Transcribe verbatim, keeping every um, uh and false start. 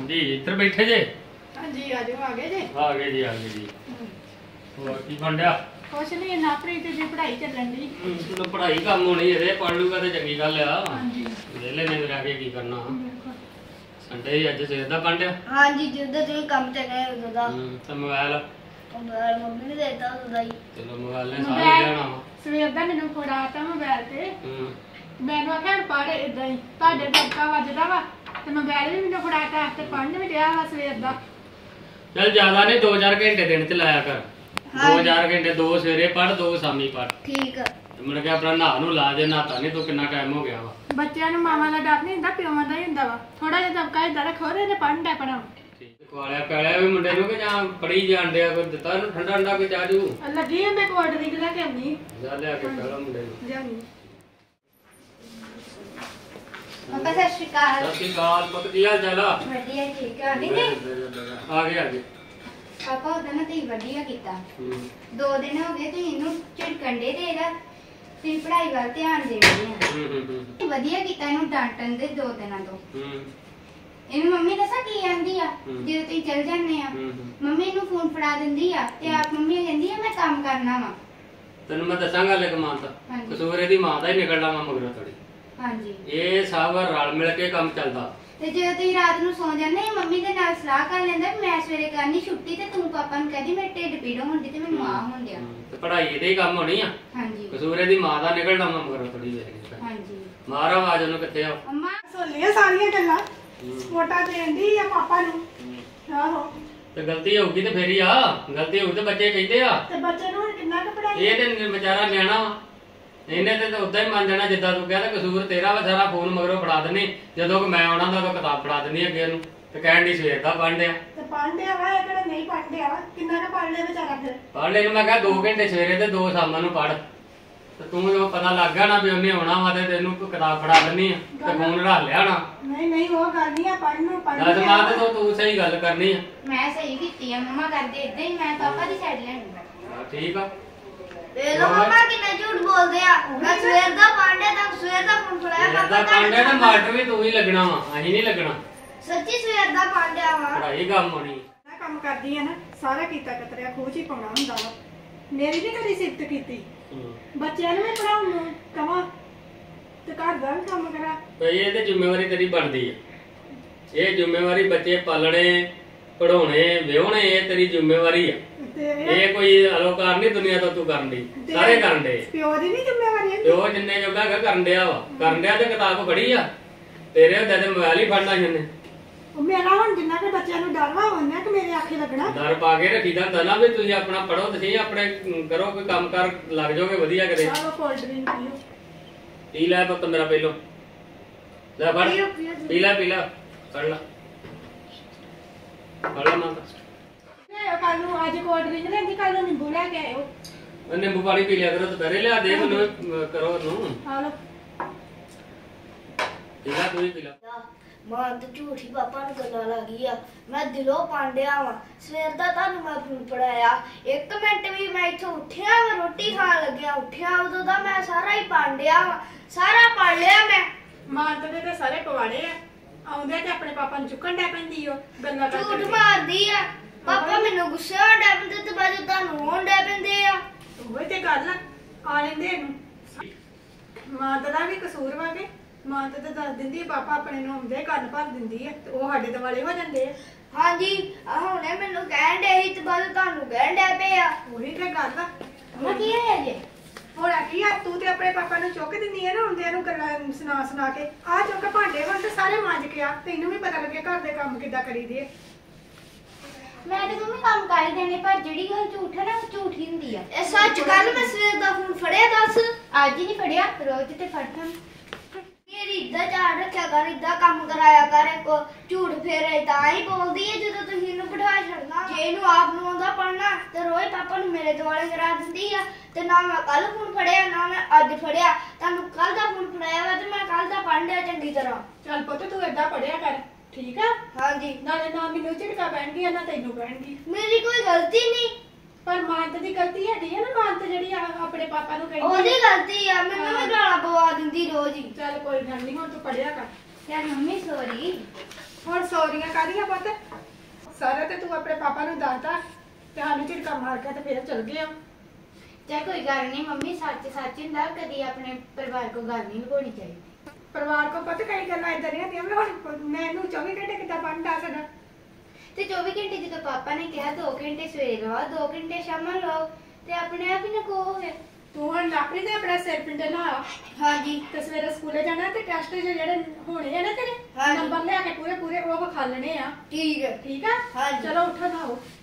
जी इधर बैठे जे? हाँ जी आ जाओ आ गए जे? आ गए जी आ गए जी। और की बन रहा? कुछ नहीं ना प्रीत दी पढ़ाई चलन दी। तो पढ़ाई कम होनी है पढ़ लूगा तो चंगी गल आ। हाँ जी वेले ने रह के की करना संडे ही अज सवेर दा बन रहा? हाँ जी जिद्दां तुसीं काम ते गए उदों दा तो मोबाइल मोबाइल मम्मी ने देता उदों दा ही। चलो मोबाइल ने सारे लेना वा सवेर दा मैनूं फड़ाता मोबाइल ते हम्म मैनूं आख्या पढ़ इदां ही तुहाडे दबका वजदा वा ते मोबाइल भी मैनूं फड़ाता ते पढ़न भी दिया वा सवेर दा। चल ज्यादा नहीं दो चार घंटे दिन च लाया कर। दो चार घंटे दो सवेरे पढ़ दो शामी पढ़। ठीक है मुड़ के अपना नहा नू ला जे नहाता नहीं तू कितना टाइम हो गया वा। ਬੱਚਿਆਂ ਨੂੰ ਮਾਵਾਂ ਦਾ ਡਰ ਨਹੀਂ ਹੁੰਦਾ ਪਿਓਾਂ ਦਾ ਹੀ ਹੁੰਦਾ ਵਾ ਥੋੜਾ ਜਿਹਾ ਦਬਕਾ ਇਦਾਂ ਰੱਖੋ ਤੇ ਪੜਨ ਦਾ ਪੜਾ ਕੁਆਲਿਆ ਪੈਲਿਆ ਵੀ ਮੁੰਡੇ ਨੂੰ ਕਿ ਜਾਂ ਪੜੀ ਜਾਣ ਡਿਆ ਕੋਈ ਦਿੱਤਾ ਇਹਨੂੰ ਠੰਡਾ ਠੰਡਾ ਕੋਈ ਚਾਜੂ ਲੱਗੀ ਆ ਮੈਂ ਕੋਲਡ ਡਰਿੰਕ ਲੈ ਕੇ ਆਉਣੀ ਜਾ ਲਿਆ ਕੇ ਪਹਿਲਾ ਮੁੰਡੇ ਨੂੰ ਜਾਨੀ पापा सत श्री अकाल। ਸਤਿ ਸ਼੍ਰੀ ਅਕਾਲ ਪੁੱਤ ਕੀ ਹਾਲ ਚਾਲ ਆ? बढ़िया ठीक है नहीं नहीं ਆ ਗਏ ਆ ਗਏ पापा ਉਹਦਾ ਨਾ ਤੁਸੀਂ ਵਧੀਆ ਕੀਤਾ। ਹੂੰ ਦੋ ਦਿਨ ਹੋ ਗਏ ਤੁਸੀਂ ਇਹਨੂੰ ਝਿੜਕਣ ਦੇ ਤੇ ਇਹਦਾ ਤੁਸੀਂ ਪੜ੍ਹਾਈ ਵੱਲ ਧਿਆਨ ਦੇ ਰਹੇ ਆ। ਹੂੰ ਹੂੰ ਹੂੰ ਵਧੀਆ ਕੀਤਾ ਇਹਨੂੰ ਡਾਂਟਣ ਦੇ ਦੋ ਦਿਨਾਂ ਤੋਂ। ਹੂੰ ਇਹਨੂੰ ਮੰਮੀ ਦੱਸਾਂ ਕੀ ਕਹਿੰਦੀ ਆ ਹੂੰ। ਜਦੋਂ ਤੁਸੀਂ ਚਲ ਜਾਂਦੇ ਆ ਹੂੰ ਹੂੰ ਮੰਮੀ ਨੂੰ ਫੋਨ ਫੜਾ ਦਿੰਦੀ ਆ ਤੇ ਆਪ ਮੰਮੀ ਕਹਿੰਦੀ ਆ ਮੈਂ ਕੰਮ ਕਰਨਾ ਵਾ। ਤੈਨੂੰ ਮੈਂ ਦੱਸਾਂ ਗੱਲ ਇੱਕ ਮਾਂ ਤਾਂ ਹਾਂਜੀ। ਕਸੂਰ ਇਹਦੀ ਮਾਂ ਦਾ ਹੀ ਨਿਕਲਣਾ ਵਾ ਮਗਰੋਂ ਥੋੜੀ। ਹਾਂਜੀ ਇਹ ਸਭ ਰਲ ਮਿਲ ਕੇ ਕੰਮ ਚੱਲਦਾ। ਤੇ ਜਦੋਂ ਤੁਸੀਂ ਰਾਤ ਨੂੰ ਸੌ ਜਾਂਦੇ ਆ ਮੰਮੀ ਦੇ ਨਾਲ ਸਲਾਹ ਕਰ ਲੈਂਦਾ ਵੀ ਮੈਂ ਸਵੇਰੇ ਕਰਨੀ ਛੁੱਟੀ ਤੇ ਤੂੰ ਪਾਪਾ ਨੂੰ ਕਹਿੰਦੀ ਮੇਰੇ ਢਿੱਡ ਪੀੜ ਹੁੰਦੀ ਤੇ ਮੈਨੂੰ ਆ ਹੁੰਦਿਆ। ਹੂੰ, ਤੇ ਪੜ੍ਹਾਈ ਇਹਦੇ ਹੀ ਕੰਮ ਹੋਣੀ ਆ। ਹਾਂਜੀ ਕਸੂਰ ਇਹਦੀ ਮਾਂ ਦਾ ਨਿਕਲਣਾ ਵਾ ਮਗਰੋਂ ਥੋੜੀ ਵੇਖ ਹਾਂਜੀ ਮਾਰ ਆਵਾਜ਼ ਉਹਨੂੰ ਕਿੱਥੇ ਆ? ਅੰਮਾ ਸੁਣੀਆਂ ਸਾਰੀਆਂ ਗੱਲਾਂ ਹੂੰ। ਸਪੋਰਟਾਂ ਦੇਂਦੀ ਆ ਪਾਪਾ ਨੂੰ ਆਹੋ ਤੇ ਗਲਤੀ ਹੋਊਗੀ ਤੇ ਫੇਰ ਹੀ ਆ ਗਲਤੀ ਹੋਊ ਤੇ ਬੱਚੇ ਕਹਿੰਦੇ ਆ ਤੇ ਬੱਚੇ ਨੂੰ ਹੁਣ ਕਿੰਨਾ ਕੁ ਪੜਾਈ ਇਹ ਤੇ ਵਿਚਾਰਾ ਨਿਆਣਾ ਵਾ ਇਹਨੇ ਤੇ ਤਾਂ ਉਦਾਂ ਹੀ ਮੰਨ ਜਾਣਾ ਜਿੱਦਾਂ ਤੂੰ ਕਿਹਾ ਤੇ ਕਸੂਰ ਤੇਰਾ ਵਾ ਸਾਰਾ ਫੋਨ ਮਗਰੋਂ ਫੜਾ ਦੇਣੀ ਜਦੋਂ ਕਿ ਮੈਂ ਆਉਣਾ ਤਾਂ ਉਹ ਕਿਤਾਬ ਫੜਾ ਦੇਣੀ ਅੱਗੇ ਇਹਨੂੰ ਤੇ ਕਹਿਣ ਦੀ ਸਵੇਰ ਦਾ ਪੜ੍ਹ ਲਿਆ ਤੇ ਪੜ੍ਹਦਿਆ ਵਾ ਇਹ ਕਿਹੜਾ ਨਹੀਂ ਪੜ੍ਹਦਿਆ ਵਾ ਕਿੰਨਾ ਕੁ ਪੜ੍ਹ ਲਿਆ ਵਿਚਾਰਾ ਫਿਰ ਪੜ੍ਹ ਲੈ ਮੈਂ ਕਿਹਾ ਦੋ ਘੰਟੇ ਸਵੇਰੇ ਤੇ ਦੋ ਸ਼ਾਮਾਂ ਨੂੰ ਪੜ੍ਹ ਤੇ ਤੂੰ ਜਦੋਂ ਪਤਾ ਲੱਗ ਗਿਆ ਨਾ ਵੀ ਉਹਨੇ ਆਉਣਾ ਵਾ ਤੇ ਤੈਨੂੰ ਕਿਤਾਬ ਫੜਾ ਦੇਣੀ ਆ ਤੇ ਫੋਨ ਰੱਖ ਲਿਆ ਨਾ ਨਹੀਂ ਨਹੀਂ ਉਹ ਗੱਲ ਨਹੀਂ ਆ ਪੜ੍ਹਨ ਨੂੰ ਦੱਸ ਪੜ੍ਹਨ ਮਾਂ ਤੇ ਤੂੰ- ਤੂੰ ਸਹੀ ਗੱਲ ਕਰਨੀ ਆ ਮੈਂ ਸਹੀ ਕੀਤੀ ਆ ਮੰਮਾ ਕਰਦੇ ਇਦਾਂ ਹੀ ਮੈਂ ਪਾਪਾ ਦੀ ਸਾਈਡ ਲੈਣੀ। ਹਾਂ, ਠੀਕ ਆ ਇਹ ਲੋ ਮੰਮਾ ਕਿੰਨਾ ਝੂਠ ਬੋਲਦੇ ਆ ਮੈਂ ਸਵੇਰ ਦਾ ਪਾਂਡੇ ਤੱਕ ਸਵੇਰ ਦਾ ਫੋਨ ਫੜਾਇਆ ਇਹਦਾ ਪਾਪਾ ਪਾਂਡੇ ਤੇ ਮਾਸਟਰ ਵੀ ਤੂੰ ਹੀ ਲੱਗਣਾ ਵਾ ਅਸੀਂ ਨਹੀਂ ਲੱਗਣਾ ਸੱਚੀ ਸਵੇਰ ਦਾ ਪਾਂਡਿਆ ਵਾ। ਪੜ੍ਹਾਈ ਕੰਮ ਹੋਣੀ ਮੈਂ ਕੰਮ ਕਰਦੀ ਆ ਨਾ ਸਾਰਾ ਕੀਤਾ ਕਤਰਿਆ ਖੂਹ 'ਚ ਹੀ ਪਾਉਣਾ ਹੁੰਦਾ ਵਾ ਮੇਰੀ ਵੀ ਕਦੀ ਸਿਫਤ ਕੀਤੀ ਹੂੰ। ਬੱਚਿਆਂ ਨੂੰ ਵੀ ਪੜਾਉਣ ਨੂੰ ਕਵਾਂ ਤੇ ਘਰ ਦਾ ਵੀ ਕੰਮ ਕਰਾਂ ਭਈ ਇਹ ਤੇ ਜ਼ਿੰਮੇਵਾਰੀ ਤੇਰੀ ਬਣਦੀ ਹੈ ਇਹ ਜ਼ਿੰਮੇਵਾਰੀ ਬੱਚੇ ਪਾਲਣੇ ਪੜਾਉਣੇ ਵਿਆਹਣੇ ਇਹ ਤੇਰੀ ਜ਼ਿੰਮੇਵਾਰੀ ਆ ਤੇ ਇਹ ਕੋਈ ਅਲੋਕਾਰ ਨਹੀਂ ਦੁਨੀਆ ਤੋਂ ਤੂੰ ਕਰਨ ਦੀ ਸਾਰੇ ਕਰਨ ਦੇ ਪਿਓ ਦੀ ਨਹੀਂ ਜ਼ਿੰਮੇਵਾਰੀ ਹੈ ਤੇ ਉਹ ਜਿੰਨੇ ਜੋਗਾ ਹੈਗਾ ਕਰਨ ਡਿਆ ਵਾ ਕਰਨ ਡਿਆ ਤੇ ਕਿਤਾਬ ਫੜੀ ਆ ਤੇਰੇ ਹੁੰਦੇ ਤੇ ਮੋਬਾਈਲ ਹੀ ਫੜਨਾ ਜਿੰਨੇ ਉਹ ਮੇਰਾ ਹੁਣ ਜਿੰਨਾ ਕਿ ਬੱਚਿਆਂ ਨੂੰ ਡਰ ਵਾ ਉਹਨਾਂ ਕਿ ਮੇਰੇ ਆਖੇ ਲੱਗਣਾ ਡਰ ਪਾ ਕੇ ਰੱਖੀਦਾ ਹੁੰਦਾ ਨਾ ਵੀ ਤੁਸੀਂ ਆਪਣਾ ਪੜੋ ਤੁਸੀਂ ਆਪਣੇ ਕਰੋ ਕੋਈ ਕੰਮ ਕਰ ਲੱਗ ਜਾਓਗੇ ਵਧੀਆ ਕਰੇ ਚਲੋ ਕੋਲਡ ਡਰਿੰਕ ਪੀਓ ਪੀ ਲੈ ਪੁੱਤ ਮੇਰਾ ਪਹਿਲੋਂ ਲੈ ਫੜ ਪੀ ਲੈ ਪੀ ਲੈ ਫੜ ਲੈ ਫੜ ਲੈ ਮਾਂ ਮੈਂ ਕੱਲ ਨੂੰ ਅੱਜ ਕੋਲਡ ਡਰਿੰਕ ਲੈਂਦੀ ਕੱਲ ਨੂੰ ਨਿੰਬੂ ਲੈ ਕੇ ਆਇਓ ਉਹ ਨਿੰਬੂ ਪਾਣੀ ਪੀ ਲਿਆ ਕਰੋ ਦੁਪਹਿਰੇ ਲਿਆ ਦੇ ਮੈਨੂੰ ਅਹ ਕਰੋ ਉਹਨੂੰ ਆ ਲਓ ਪੀ ਲੈ ਤੂੰ ਹੀ ਪੀ ਲੈ ਮਾਂ ਤੇ ਝੂਠੀ ਪਾਪਾ ਨੂੰ ਗੱਲਾਂ ਲੱਗੀ ਆ ਮੈਂ ਦਿਲੋਂ ਪਾਂਡਿਆ ਵਾ ਸਵੇਰ ਦਾ ਤੁਹਾਨੂੰ ਮੈਂ ਫੋਨ ਪੜਾਇਆ ਇੱਕ ਮਿੰਟ ਵੀ ਮੈਂ ਇੱਥੋਂ ਉੱਠਿਆ ਵਾ ਰੋਟੀ ਖਾਣ ਲੱਗਿਆ ਉੱਠਿਆ ਉਦੋਂ ਦਾ ਮੈਂ ਸਾਰਾ ਹੀ ਪਾਂਡਿਆ ਵਾ ਸਾਰਾ ਪੜ ਲਿਆ ਮੈਂ। ਮਾਂ ਤੇ ਤੇ ਸਾਰੇ ਪਵਾੜੇ ਆ ਆਉਂਦੇ ਤੇ ਆਪਣੇ ਪਾਪਾ ਨੂੰ ਚੁੱਕਣ ਡੈ ਪੈਂਦੀ ਉਹ ਗੱਲਾਂ ਕਰ ਝੂਠ ਮਾਰਦੀ ਆ ਪਾਪਾ ਮੈਨੂੰ ਗੁੱਸੇ ਹੋਣ ਡੈ ਪੈਂਦੇ ਤੇ ਬਾਅਦ ਤੁਹਾਨੂੰ ਹੋਣ ਡੈ ਪੈਂਦੇ ਆ। ਉਹ ਤੇ ਗੱਲ ਆ ਲੈਂਦੇ ਇਹਨੂੰ ਮਾਂ ਦਾ ਵੀ ਕਸੂਰ ਵਾ ਕੇ ਮਾਂ ਤੇ ਦੱਸ ਦਿੰਦੀ ਪਾਪਾ ਆਪਣੇ ਨੂੰ ਆਉਂਦੇ ਕੰਨ ਭਰ ਦਿੰਦੀ ਆ ਤੇ ਉਹ ਸਾਡੇ ਦੁਆਲੇ ਹੋ ਜਾਂਦੇ ਆ। ਹਾਂਜੀ ਆ ਹੁਣੇ ਮੈਨੂੰ ਕਹਿਣ ਡੇ ਸੀ ਤੇ ਬਾਅਦ ਤੁਹਾਨੂੰ ਕਹਿਣ ਡੈ ਪਏ ਆ। ਉਹੀ ਤੇ ਗੱਲ ਆ ਮੈਂ ਕੀ ਹੈ ਜੇ ਹੁਣ ਕੀ ਆ ਤੂੰ ਤੇ ਆਪਣੇ ਪਾਪਾ ਨੂੰ ਚੁੱਕ ਦਿੰਦੀ ਆ ਨਾ ਹੁੰਦਿਆਂ ਨੂੰ ਗੱਲਾਂ ਸੁਣਾ ਸੁਣਾ ਕੇ ਆ ਚੁੱਕ ਭਾਂਡੇ ਹੁਣ ਤੇ ਸਾਰੇ ਮਾਂਜ ਕੇ ਆ ਤੈਨੂੰ ਵੀ ਪਤਾ ਲੱਗੇ ਘਰ ਦੇ ਕੰਮ ਕਿੱਦਾਂ ਕਰੀਦੇ ਆ। ਮੈਂ ਤੇ ਮੰਮੀ ਕੰਮ ਕਰ ਹੀ ਦੇਣੇ ਪਰ ਜਿਹੜੀ ਗੱਲ ਝੂਠ ਹੈ ਨਾ ਉਹ ਝੂਠ ਹੀ ਹੁੰਦੀ ਆ। ਇਹ ਸੱਚ ਗੱਲ ਮੈਂ ਸਵੇਰ ਦਾ ਫੋਨ ਫੜਿਆ ਦੱਸ ਅੱਜ ਹੀ ਨਹੀਂ ਫੜਿਆ ਰੋਜ਼ ਤੇ ਫੜਦਾ ਮੇਰੀ ਇੱਦਾਂ ਚਾੜ ਰੱਖਿਆ ਕਰ ਇੱਦਾਂ ਕੰਮ ਕਰਾਇਆ ਕਰ ਕੋ ਝੂਠ ਫੇਰੇ ਤਾਂ ਹੀ ਬੋਲਦੀ ਹੈ ਜਦੋਂ ਤੁਸੀਂ ਇਹਨੂੰ ਬਿਠਾ ਛੱਡਣਾ ਜੇ ਇਹਨੂੰ ਆਪ ਨੂੰ ਆਉਂਦਾ ਪੜਨਾ ਤੇ ਰੋਜ਼ ਪਾਪਾ ਨੂੰ ਮੇਰੇ ਦੁਆਲੇ ਕਰਾ ਦਿੰਦੀ ਆ ਤੇ ਨਾ ਮੈਂ ਕੱਲ ਫੋਨ ਫੜਿਆ ਨਾ ਮੈਂ ਅੱਜ ਫੜਿਆ ਤੁਹਾਨੂੰ ਕੱਲ ਦਾ ਫੋਨ ਫੜਾਇਆ ਵਾ ਤੇ ਮੈਂ ਕੱਲ ਦਾ ਪੜ੍ਹ ਲਿਆ ਚੰਗੀ ਤਰ੍ਹਾਂ। ਚੱਲ ਪੁੱਤ ਤੂੰ ਏਦਾਂ ਪੜਿਆ ਕਰ ਠੀਕ ਆ ਹਾਂਜੀ ਨਾਲੇ ਨਾ ਮੈਨੂੰ ਝਿੜਕਾ ਪੈਣਗੀ ਨਾ ਤੈਨੂੰ ਪੈਣਗੀ ਮੇਰੀ ਕੋਈ ਗਲਤੀ ਨਹੀਂ ਪਰ ਮਾਨਤ ਦੀ ਗਲਤੀ ਹੈਗੀ ਆ ਨਾ ਮਾਨਤ ਜਿਹੜੀ ਆ ਆਪਣੇ ਪਾਪਾ ਨੂੰ ਕਹਿੰਦੀ ਉਹਦੀ ਗਲਤੀ ਆ ਮੈਨੂੰ ਵੀ ਗਾਲਾਂ ਪਵਾ ਦਿੰਦੀ ਰੋਜ਼ ਹੀ। ਚੱਲ ਕੋਈ ਗੱਲ ਨਹੀਂ ਹੁਣ ਤੂੰ ਪੜਿਆ ਕਰ ਯਾਰ ਮੰਮੀ ਸੌਰੀ ਹੁਣ ਸੌਰੀਆਂ ਕਾਹਦੀਆਂ ਪੁੱਤ ਸਾਰਾ ਤੇ ਤੂੰ ਆਪਣੇ ਪਾਪਾ ਨੂੰ ਦੱਸਦਾ ਤੇ ਸਾਨੂੰ ਝਿੜਕਾ ਮਾਰ ਕੇ ਤੇ ਫੇਰ ਚਲ ਗਏ ਆ ਚਾਹੇ ਕੋਈ ਗੱਲ ਨਹੀਂ ਮੰਮੀ, ਸੱਚ ਸੱਚ ਹੁੰਦਾ, ਕਦੀ ਆਪਣੇ ਪਰਿਵਾਰ ਕੋ ਗੱਲ ਨਹੀਂ ਲੁਕਾਉਣੀ ਚਾਹੀਦੀ। ਪਰਿਵਾਰ ਕੋ ਪਤਾ ਕਈ ਗੱਲਾਂ ਇਦਾਂ ਦੀਆਂ ਹੁੰਦੀਆਂ ਹੁਣ ਮੈਨੂੰ ਚੌਵੀ ਘੰਟੇ ਕਿੱਦਾਂ ਬੰਦ ਆ ਸਕਦਾ ਤੇ ਚੌਵੀ ਘੰਟੇ ਜਦੋਂ ਪਾਪਾ ਨੇ ਕਿਹਾ ਦੋ ਘੰਟੇ ਸਵੇਰੇ ਲਵਾਓ ਦੋ ਘੰਟੇ ਸ਼ਾਮਾਂ ਲਵਾਓ ਤੇ ਆਪਣੇ ਆਪ ਹੀ ਨਾ ਕੋ ਹੋ ਗਿਆ। ਤੂੰ ਹੁਣ ਆਪਣੀ ਤੇ ਆਪਣਾ ਸਿਰ ਪਿੰਡੇ ਲਾ ਹਾਂਜੀ ਤੇ ਸਵੇਰੇ ਸਕੂਲੇ ਜਾਣਾ ਤੇ ਟੈਸਟ ਜਿਹੜੇ ਹੋਣੇ ਆ ਨਾ ਤੇਰੇ ਹਾਂਜੀ। ਨੰਬਰ ਲਿਆ ਕੇ ਪੂਰੇ ਪੂਰੇ ਉਹ ਵਿਖਾ ਲੈਣੇ ਆ ਠੀਕ ਹੈ। ਠੀਕ ਆ ਹਾਂਜੀ। ਚਲੋ ਉੱਠੋ ਨਾਓ।